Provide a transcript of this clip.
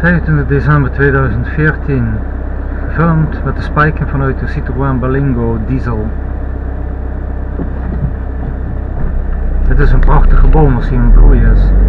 25 december 2014, gefilmd met de spijker vanuit de Citroën Berlingo diesel. Dit is een prachtige boom als hij in bloei is.